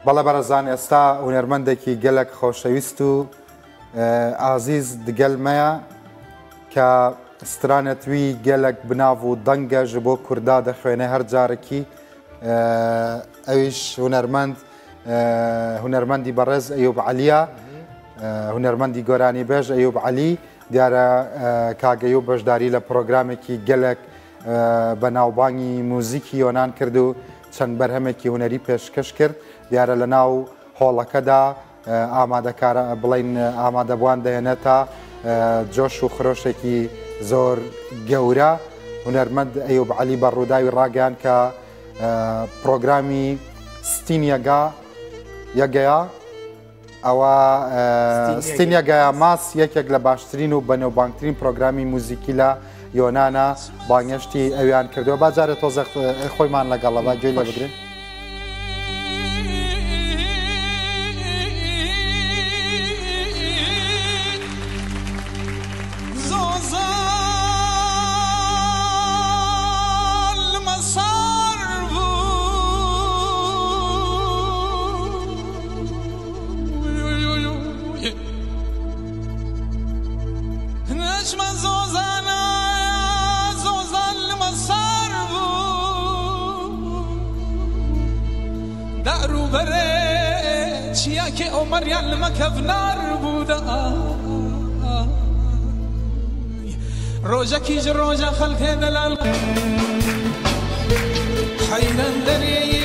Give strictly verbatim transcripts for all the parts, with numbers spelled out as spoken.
بەڵێ بەڕێزان ئێستا هونەرمەندێکی گەلێک خۆشەویست و ئازیز دگەلمەیە کە سترانەتوی گەلێک بناو و دەنگە ji بۆ کووردا دەخوێنێ هەر جارێکی ئەویش هونەرمەند هونەرمەندی بەڕێز ئەیوب عەلیە هونەرمەندی گۆرانی بێژ ئەیوب عەلی دیارە کاگەیوب بەشداری لە پرۆگرامێکی گەلێک بە ناوبانگی موزیکی یۆنان کرد و چەند بەرهەمێکی هونەری پێشکەش کرد دیارە لە ناو هۆڵەکەدا ئامادەکارە بڵین ئامادەبوان دەهێنێتە جۆش و خرۆشێکی زۆر گەورە هونەرمەند ئەیوب عەلی بە ڕووداوی ڕاگەیان کە پرۆگرامی ستینیەگا یەگەیە ئەوە ستینیەگایە ماس یەکێک لە باشترین و بەنێوبانگترین پرۆگرامی موزیکی لە یۆنانە بانگشتی ئەویان کردووە باجارە تۆزە خۆیمان لەگەڵەوە گوێی لێ بگرین که عمر یلم کفنار بوده روژه کیج روژه خلق دلال حیران دری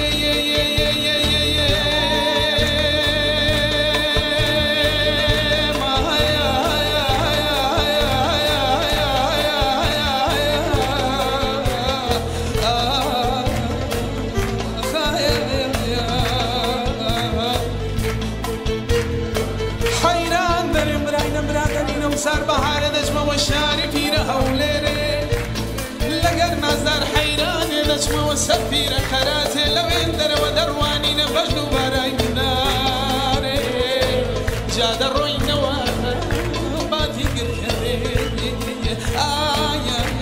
سر بهار دشمه و شاری پیر هولره لگر نظر حیران دشمه و سفیر خرات لوین در و دروانی نفجد و برای ناره جاده روی نوار باتی گر کرده آیا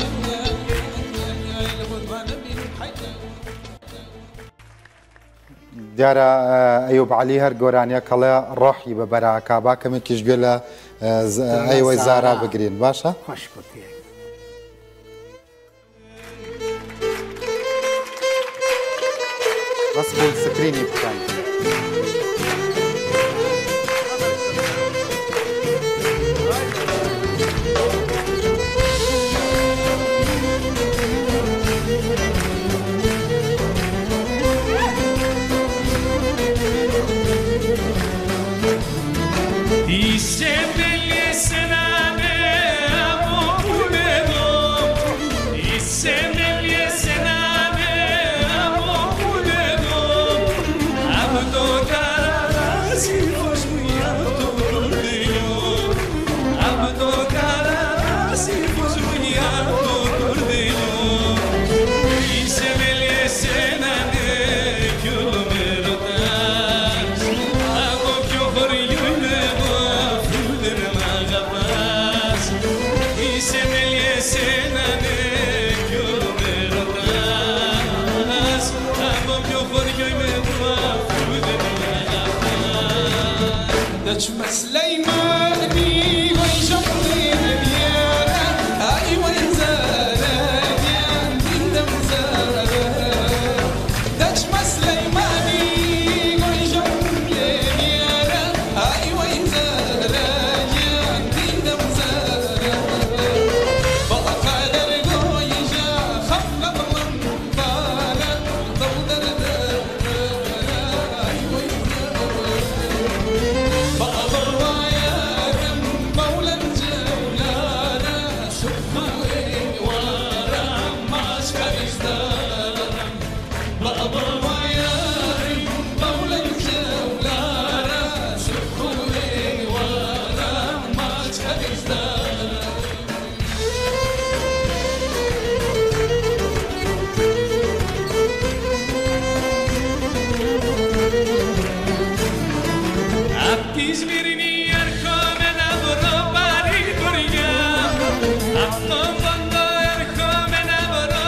دیارە ئەیوب عەلی هەر گۆرانیە کەڵێ ڕۆحی بە بەراکا با کەمێکیش گوێ لە ئەیوەی زارا بگرین باشە؟ خۆش بووی بەس فول سکرینی بکەن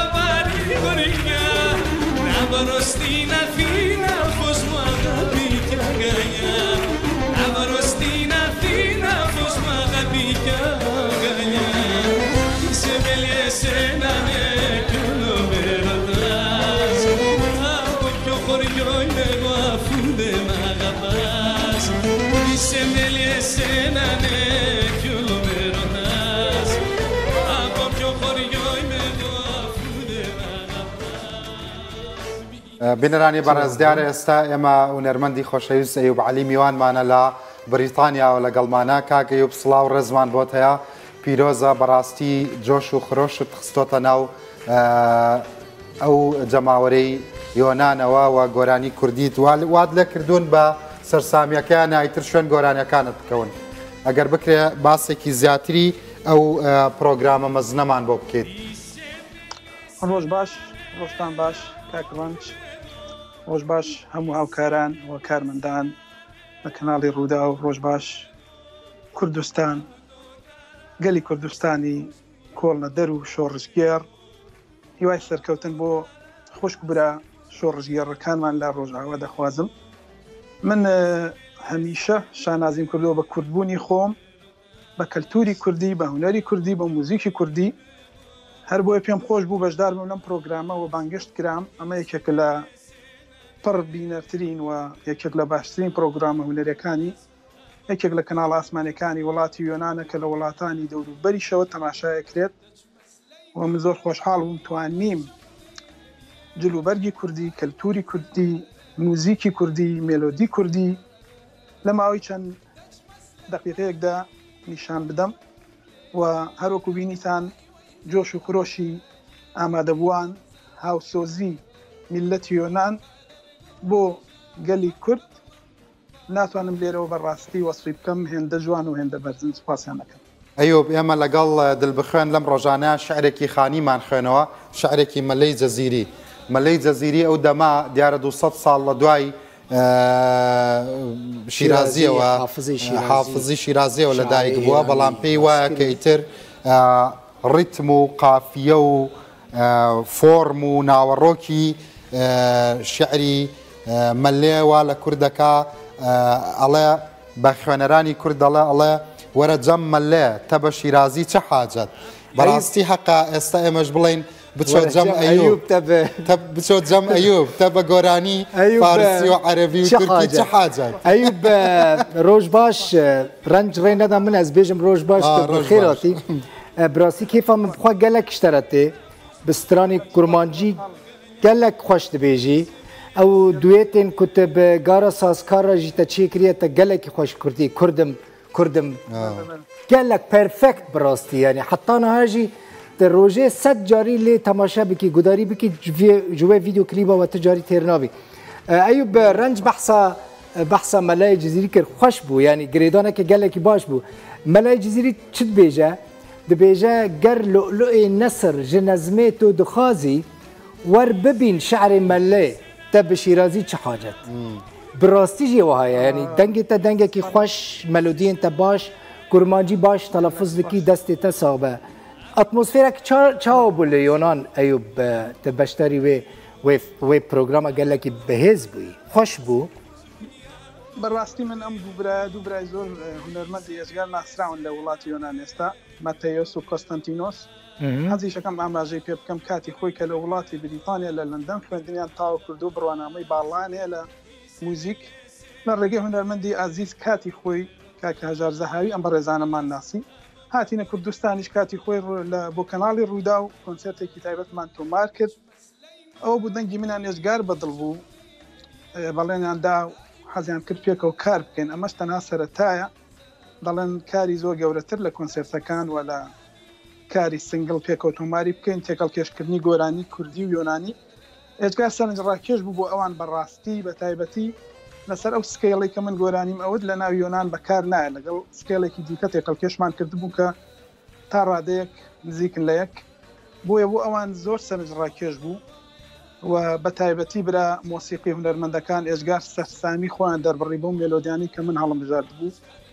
Rostina fina fos mo agabi بینەرانی بەڕێزدیارە ئێستا ئێمە هونەرمەندی خۆشەویست ئەیوب عەلی میوانمانە لە بریتانیاوە لەگەڵمانە. کاک ئەیوب سڵاو ڕێزمان بۆت هەیە. پیرۆزە بەڕاستی جۆش و خرۆشت خستۆتە ناو ئەو جەماوەرەی یۆنانەوە و گۆرانی کوردیت واد لێ کردوون بە سەرسامیەکەیان ئایتر شوێن گۆرانیەکانت بکەون. ئەگەر بکرێ باسێکی زیاتری ئەو پرۆگرامە مەزنەمان بۆ بکەیت. ڕۆژ باش، ڕۆژتان باش کاکڕەنج، ڕۆژ باش هەموو هاوکاران و کارمەندان لە کەناڵی ڕوودا و ڕۆژ باش کوردستان، گەلی کوردستانی کۆڵنە دەر و شۆڕژگێڕ، هیوای سەرکەوتن بۆ خۆشک برا شۆڕژگێڕەکانمان لە ڕۆژاوا دەخوازم. من هەمیشە شانازیم کردەوە بە کوردبوونی خۆم، بە کەلتوری کوردی، بە هونەری کوردی، بە موزیکی کوردی. هەر بۆیە پێم خۆش بوو بەشدار بووم لەم پرۆگرامەوە بانگشت کرام. ئەمە یەکێک لە پڕ بینەرترین و یەکێک لە باشترین پرۆگرامە هونەرەکانی، یەکێک لە کەناڵ ئاسمانەکانی وڵاتی یۆنانە کە لە وڵاتانی دەوروبەریشەوە تەماشایەکرێت. و من زۆر خۆشحاڵ بووم توانیم جلوبەرگی کوردی، کەلتوری کوردی، موزیکی کوردی، مێلۆدی کوردی لە ماوەی چەند دەقیقەیەکدا نیشان بدەم و هەروەکو بینیتان جۆش و خرۆشی ئامادەبووان هاوسۆزی میلەتی یۆنان بۆ گەلی کورد ناتوانم لێرەوە بەڕاستی وەسفی بکەم. هێندە جوان و هێندە بەرزن. سوپاسیان دەکەم. ئەیوب ئێمە لەگەڵ دڵبخوێن لەم ڕۆژانە شعرێکی خانیمان خوێنەوە، شعرێکی مەلەی جەزیری. مەلەی جەزیری ئەو دەما دیارە دووسەد ساڵ لە دوای شیرازیەوە حافزی شیرازیەوە لەدایک بووە، بەڵام پێی وایە کە ئیتر ڕیتم و قافیە و فۆرم و ناوەڕۆکی شعری مەلێوە لە کوردەکە ئەڵێ بە خوێنەرانی کورد دەڵێ ئەڵێ وەرە جەم مەلێ تە بە شیرازی چه حاجەت. بەڕاستی حەقا ئێستا ئێمەش بڵین بچۆ جەم ئەیوب، بچۆ جەم ئەیوب تە بە گۆرانی فارسی و عەرەبی و تورکی چه حاجەت. ئەیوب ڕۆژ باش، ڕەنج ڕێ نەدا من ئەس بێژم ڕۆژ باش خێراتی. براستی کیفا من بخوا gelek işterete bi stranê kurmancî gelek xweş dibêjî. Ew duêtên ku te bi gara sazkara jî te çêkiriye te gelekî xweş kurdî. Kurdim Kurdim gelek perfekt bi rastî, yani heta niha jî te rojê sed carî lê temaşe bikî, gudarî bikî ji wê vîdeo klîba we ti carî têr nabî. Eyûb renc behsa behsa Melayê Cezîrî kir, xweş bû, yani girêdaneke gelekî baş bû. Melayê Cezîrî çi dibêje? Dibêje ger lu'lu'ê nesir ji nezmê tu dixwazî wer bibîn şe'rê mellê te bi şîrazî çi hacet. Bi rastî jî wiha ye, yani dengê te dengekî xweş, melodiyên te baş, kurmancî baş telafuz dikî, destê te sabe. Atmosfêrek çawa bû li Yonan Eyûb te beşdarî wê wê programa gelekî bihêz bûyî, xweş bû. بەڕاستی من ئەم دووبرا دووبرای زۆر هونەرمەندی ێزگار ناسراون لە وڵاتی یۆنان ئێستا، ماتەیۆس و کۆستەنتینۆس. حەزیشەکەم ئاماژەی پێ بکەم کاتی خۆی کە لە وڵاتی بریتانیا لە لەندەن خوێندنیان تاوا کردو بڕوانامەی باڵانەیە لە موزیک لە ڕێگەی هونەرمەندی ئازیز کاتی خۆی کاکە هەژار زەهاوی ئەم بەڕێزانەمان ناسی هاتینە کوردستانیش کاتی خۆی بۆ کەناڵی ڕوودا و کۆنسێرتێکی تایبەتمان تۆمار کرد. ئەوە بوو دەنگی منیان ێژگار بەدڵ بوو، بەڵێنیاندا حەزیان کرد پێکەوە کار بکەین. ئەمەش تەنها سەرەتایە، دەڵێن کاری زۆر گەورەتر لە کۆنسێرتەکان و لە کاری سنگڵ پێکەوە تۆماری بکەین، تێکەڵ کێشکردنی گۆرانی کوردی و یۆنانی. ئێجگار سەرنج ڕاکێش بوو بۆ ئەوان بەڕاستی بە تایبەتی لەسەر ئەو سکەیڵی کە من گۆرانیم ئەوت لە ناو یۆنان بەکار نایە، لەگەڵ سکێڵێکی دیکە تێکەڵ کێشمان کرد بوو کە تا ڕادەیەک نزیکن لە یەک. بۆیە بۆ ئەوان زۆر سەرنج ڕاکێش بوو و بە تایبەتی برا مۆسیقی هونەرمەندەکان ئێژگار سەرسامی خۆیان دەربڕی بۆ مێلۆدیانی کە من هەڵم بژارد بوو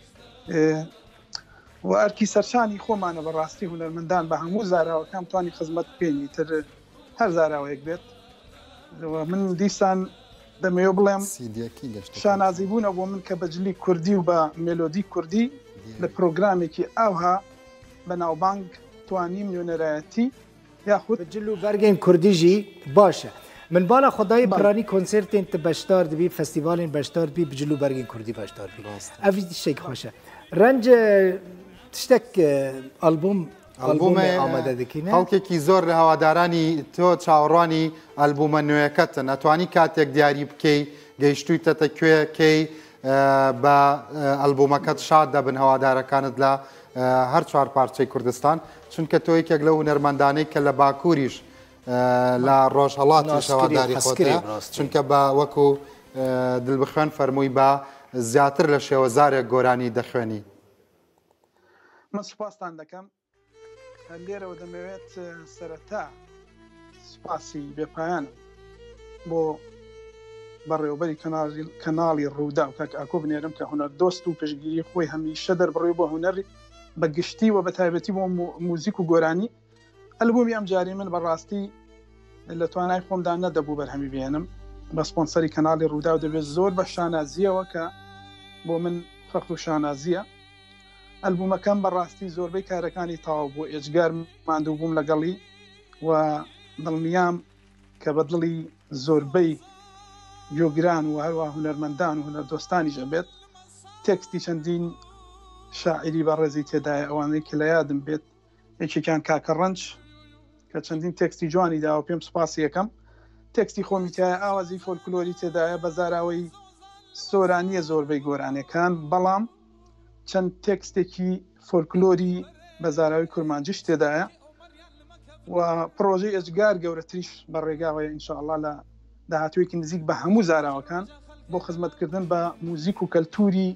و ئەرکی سەرشانی خۆمانە بەڕاستی هونەرمەندان بە هەموو زاراوەکان توانی خزمەت بکەینی تر هەر زاراوەیەک بێت. من دیسان دەمەوێ بڵێم شانازی بوونە بۆ من کە بەجلی کوردی و بە مێلۆدی کوردی لە پرۆگرامێکی ئاوها بە ناوبانگ توانیم نوێنەرایەتی یاخود جل و بەرگên کوردی jî baş e. Min bala xwedayê piranî konsertên te beşdar dibî, festîvalên beşdar dibî, bi cil û bergên Kurdî beşdar bî. Ev tiştekî xweş e. Renc tiştek albûm ئەلبومە ئامادە دەکەینە خەڵکێکی زۆر لە هەوادارانی تۆ چاوەڕوانی ئەلبومە نوێیەکەتە نەتوانی کاتێک دیاری بکەی گەیشتوویتەتە کوێکەی بە ئەلبومەکەت شاد دەبن هەوادارەکانت لە هەر چوار پارچەی کوردستان چونکە تۆ یەکێک لەو هونەرمەندانەی کە لە باکووریش لە ڕۆژهەڵاتی هەواداری خۆتە چونکە بە وەکو دڵبخوێن فەرمووی بە زیاتر لە شێوەزارێک گۆرانی دەخوێنی. من سوپاسان دەکەم لێرەوە دەمەوێت سەرەتا سوپاسی بێپایان بۆ بەڕێوەبەری کەناڵی ڕوودا و کاک ئاکۆ بنێرم کە هونەر دۆست و پشگیری خۆی هەمیشە دەربڕێ بۆ هونەری بە گشتی و بە تایبەتی بۆ موزیک و گۆرانی. ئەلبومی ئەم جاری من بەڕاستی لە توانای خۆمدا نەدەبوو بەرهەمی بێنم بە سپۆنسەری کەناڵی ڕوودا و دەبێت زۆر بە شانازیەوە کە بۆ من فەخر و شانازیە. ئەلبومەکەم بەڕاستی زۆربەی کارەکانی تاوا بۆ ئێجگار ماندوو بووم لەگەڵی و دڵنیام کە بە دڵی زۆربەی گوێگران و هەروە هونەرمەندان و هونەردۆستانی ژەبێت. تێکستی چەندین شاعری بەڕێزی تێدایە ئەوانەی کە لە یادم بێت یەکێکیان کاکە ڕەنج کە چەندین تێکستی جوانی داوە پێم سوپاسی یەکەم. تێکستی خۆمیتایە ئاوازی فۆلکلۆری تێدایە بە زاراوەی سۆرانیە زۆربەی گۆرانەکان بەڵام چەند تێکستێکی فۆلکلۆری بە زاراوی کورمانجیش تێدایە و پرۆژەی ئەجگار گەورەتریش بە ڕێگاوەیە ئینشاءالله لە داهاتوویەکی نزیک بە هەموو زاراوەکان بۆ خزمەتکردن بە موزیک و کەلتوری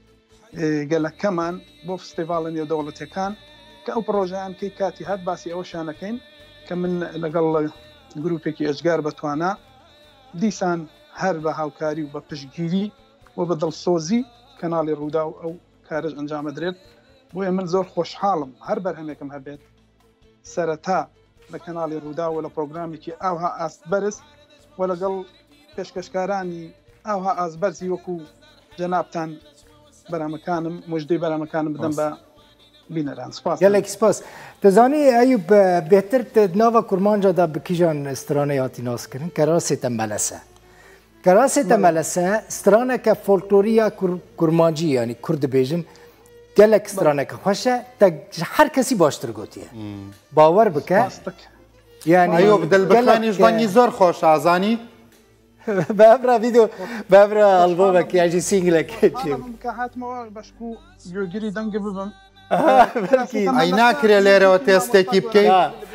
گەلەکەمان بۆ فستیڤالە نێودەوڵەتیەکان کە ئەو پرۆژەیان کەی کاتی هات باسی ئەوە شانەکەین کە من لەگەڵ گروپێکی ئەجگار بەتوانە دیسان هەر بە هاوکاری و بە پشتگیری و بە دڵسۆزی کەناڵی ڕوودا و ئەو کارش ئەنجامەدرێت. بۆیە من زۆر خۆشحاڵم هەر بەرهەمێکم هەبێت سەرەتا لە کەناڵی ڕوودا و لە پرۆگرامێکی ئاوها ئاست بەرز و لەگەڵ پێشکەشکارانی ئاوها ئازبەرزی وەکو جەنابتان بەرامەکانم مژدەی بەرامەکانم بدەم بە بینەران. سپاس gelek spas. Dizanî Eyûb bêhtir nava kurmanca da bi kîjan stranê hatî naskirin kerasê te melese. Kerasê te melese straneke folkloriya kurmancî yanî Kurd dibêjin gelek straneke xweş e te ji her kesî baştir gotiye. Bawer bike yani Eyûb dilbixanî ji wengî zor xweş azanî بابرا فيديو بابرا البومك يا جي سينجلك هاتمەوە بەشکو گوێگیری دەنگ ببم ئەی ناکرێ لێرەوە تێستێکی بکەیت.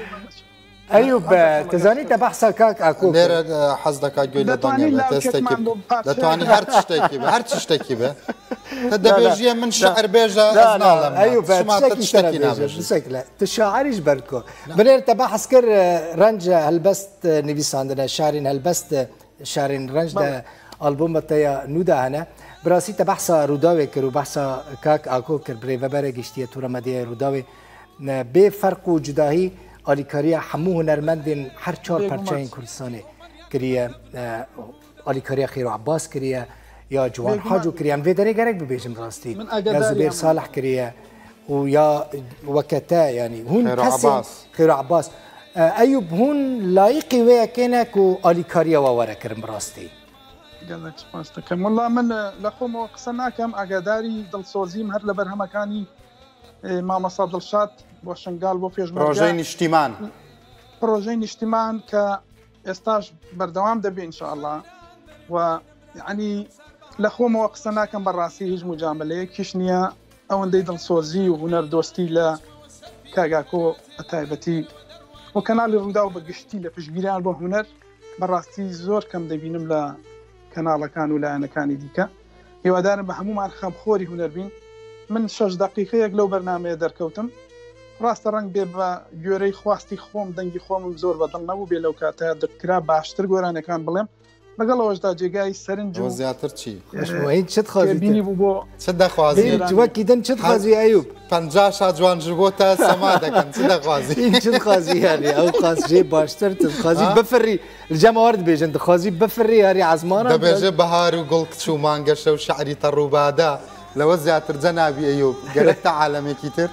ئەیوب تزانیت تە بەحسا کاک ئاکۆ لێرە حەز دەکات گوێ لە دەنگێ لە تێستێکی دەتوانی هەر شتێکی بە هەر چ شتێکی بێ تە دەبێژیە من شعر بێژە ناڵم شتێکی نابێژە تو شاعریش بەرکۆ بنێر تە بەحس کرد ڕەنج هەلبەست نویساندنە شارین هەلبەست شارین ڕەنج دە ئەلبومەتەیە نودا هەنە براسی تە بەحسا ڕووداوێ کرد و بەحسا کاک ئاکۆ کرد برێڤەبەرە گشتیە تووڕەمەدیە ڕووداوێ بێ فەرق و جوداهی ئالیکاریە هەموو هونەرمەندین هەر چوار پەرچەین کوردستانê kiriye alîkariya Xêro Abbas kiriye ya Ciwan Haco kiriye em vê derê gerek bibêjim rastî ya Zubêr Salih kiriye û ya weke te yanî hûn kesê Xêro Abbas Eyûb hûn layîqî wê yekêne ku alîkariya we were kirin bi rastî. gelek spas dikim walla min li xwe qise nakem ئاگاداری دڵسۆزیم هەر لە بەرهەمەکانی مامەسا دڵشاد بۆ شنگال بۆ پێشمەرگە پرۆژەی نیشتیمان پرۆژەی نیشتیمان کە ئێستاش بەردەوام دەبێ ئینشاءالله و یعنی لە خۆمەوە قسە ناکەم بەڕاستی هیچ مجاملەیەکیش نییە ئەوەندەی دڵسۆزی و هونەر دۆستی لە کاگاکۆ بە تایبەتی و کەناڵی ڕوودا و بە گشتی لە پشتگیریان بۆ هونەر بەڕاستی زۆر کەم دەبینم لە کەناڵەکان و لایەنەکانی دیکە هیوادارم بە هەمومان خەمخۆری هونەر بین. من شەش دقیقەیەک لەو بەرنامەیە دەرکەوتم ڕاستە ڕەنگ بێ بە گوێرەی خواستی خۆم دەنگی خۆمم زۆر بەدڵ نەبوو بێ لەو کاتە دەکرا باشتر گۆرانەکان بڵێم لەگەڵ ئەوەشدا جێگای سەرنج و زیاتر چی چت خازبینی بوو بۆ چ دەخوازی وەکیدن چت خازی ئەیوب پەنجا شا جوانژ بۆ تا سەما دەکەن چ دەخوازی چت خازی هەری ئەو خازجێ باشتر خازی بفری جەماوە دەبێژن دەخوازی بفری هەری عزمانە دەبێژە بەهار و گوڵ کچ و مانگەشە و شعری تەڕووبادا لەوە زیاتر جە نابی ئەیوب گەرەک تا عالەمێکی تر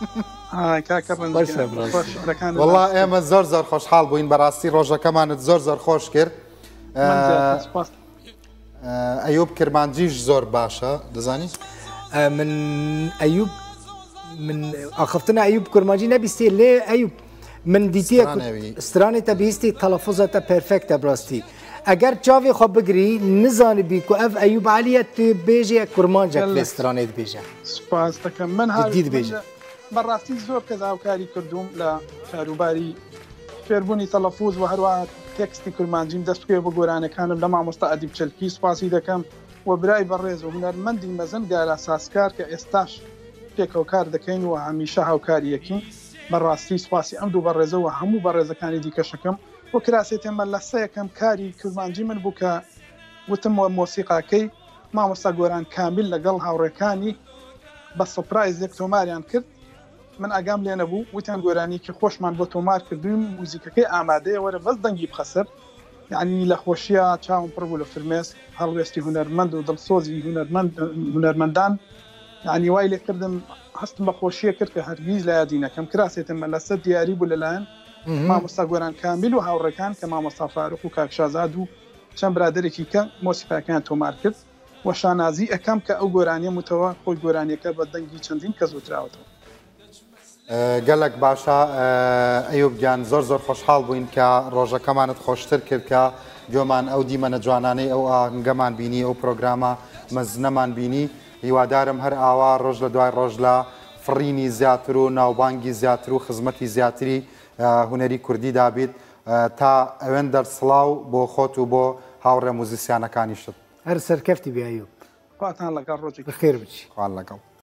والله ئێمە زۆر زۆر خۆشحاڵ بووین بەڕاستی ڕۆژەکەمانت زۆر زۆر خۆش کرد. ئەیوب کرمانجیش زۆر باشە دەزانی من ئەیوب من اخفتنا ايوب كرمانجي نبيستي ليه ايوب من دیتی استرانی تا بیستی تلفظ تا پرفکت براستی اگر چاوی خواب بگری نزانی بی کو اف ایوب علیت بیجه کرمانجک استرانی بیجه سپاس دکم من هایی بیجه براستی زور کذا کاری کردم ل کاروباری فێربوونی تەلەفوز و هەروە تێکستی کورمانجیم دەست پێ بە گۆرانەکانم لە مامۆستا ئەدیب چەلکی سوپاسی دەکەم و برای بەڕێز و هونەرمەندی مەزن گارە ساسکار کە ئێستاش پێکەوە کار دەکەین و هەمیشە هاوکاریەکەین بەڕاستی سوپاسی ئەم دوو بەڕێزە و هەموو بەڕێزەکانی دیکەشەکەم و کراسێتێمە لە سەیەکەم کاری کورمانجی من بوو کە وتم وە مۆسیقاکەی مامۆستا گۆران کامیل لەگەڵ هاوڕێکانی بە سوپرایزێک تۆماریان کرد من ئاگام لێ نەبوو وتیان گۆرانی کە خۆشمان بۆ تۆمار کردوین موزیکەکەی ئامادەیە وەرە بەس دەنگی بخەسەر یعنی لە خۆشیە چاوم پڕ بوو لە فرمێس هەڵوێستی هونەرمەند و دڵسۆزی هونەرمەندان یعنی وای لێ کردم هەستم بە خۆشیە کرد کە هەرگیز لە یادی نەکەم کراسێتمە لەسەر دیاری بوو لەلایەن مامۆستا گۆران کامیل و هاوڕێکان کە مامۆستا فاروق و کاک شازاد و چەند برادێکی کە مۆسیقاکەیان تۆمار کرد و شانازی ئەەکەم کە ئەو گۆرانیە متەوە خۆی گۆرانیەکە بە دەنگی چەندین کەس وتراوەتەوە. گەلک باشە ئەیوب گیان زۆر زۆر خۆشحاڵ بووین کە ڕۆژەکەمانت خۆشتر کرد کە گوێمان ئەو دیمەنە جوانانەی ئەو ئاهەنگەمان بینی ئەو پرۆگرامە مەزنەمان بینی هیوادارم هەر ئاوا ڕۆژ لە دوای ڕۆژ لە فڕینی زیاتر و ناوبانگی زیاتر و خزمەتی زیاتری هونەری کوردی دابیت تا ئەوێن دەرسڵاو بۆ خۆت و بۆ هاوڕێ موزیسیانەکانیشت هەر سەرکەفتی بێ ئەیوب خواتان لەگەڵ ڕۆژێک بەخێر بچی خوان لەگەڵ